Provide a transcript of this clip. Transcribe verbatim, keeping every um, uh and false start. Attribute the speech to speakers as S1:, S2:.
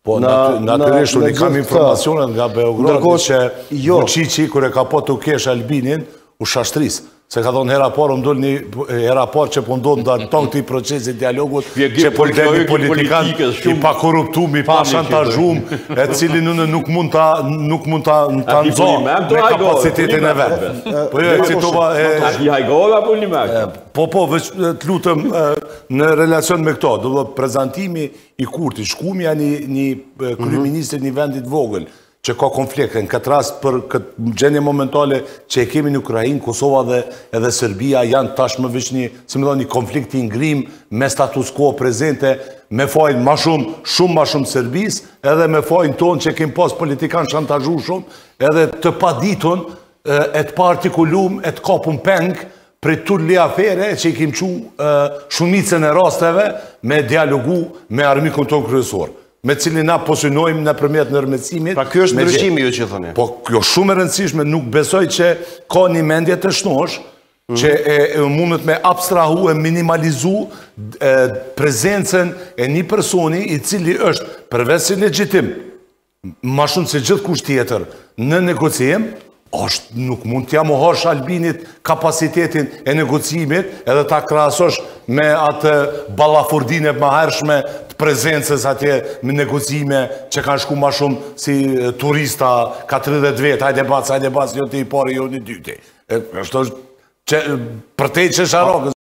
S1: Po, natyrisht, unë kam informacionet nga Beogradi që Vučići, kër e ka po të kesh Albinin, u shashtris. Se ka thonë hera parë, më dole një hera parë që pëndodhë në tonë këti procesit dialogut, që përdeni politikan i pa korruptum, i pa shantajum, e cili nuk mund të nëzohë me kapacitetin e vetë. Po jo, e citova...
S2: I hajgova për një me?
S1: Po, po, të lutëm në relacion me këto, do dhe prezentimi i Kurti, shkumja një kryeministri një vendit vogël, që ka konflikte. Në këtë rast, për këtë gjenje momentale që e kemi në Ukrajinë, Kosova dhe edhe Serbia janë tashmë veç një, si më do, një konflikt i ngrim me status quo prezente, me fajnë ma shumë, shumë ma shumë Serbis, edhe me fajnë tonë që kemë pas politikan shantazhu shumë, edhe të paditun, e të partikulum, e të kapun peng, për të li afere që i kemë që shumicën e rasteve me dialogu me armikun tonë kryesor, me cilin na posynojmë në përmjet në rëmëtsimit.
S3: Pra kjo është ndryshimi ju që thëni?
S1: Po, kjo shumë e rëndësishme, nuk besoj që ka një mendje të shnosh, që mundet me abstrahu e minimalizu prezencen e një personi i cili është, përveç si legjitim, ma shumë se gjithë kusht tjetër në negociem, është nuk mund t'ja mohosh Albinit kapacitetin e negocimit, edhe ta krahasosh me atë ballafurdine më hershme të prezencës atje me negocime që kanë shku ma shumë si turista ka tridhjetë vjet, hajde bac, hajde bac, jo ti i pari, jo ti i dyti. Është për te që sharokës.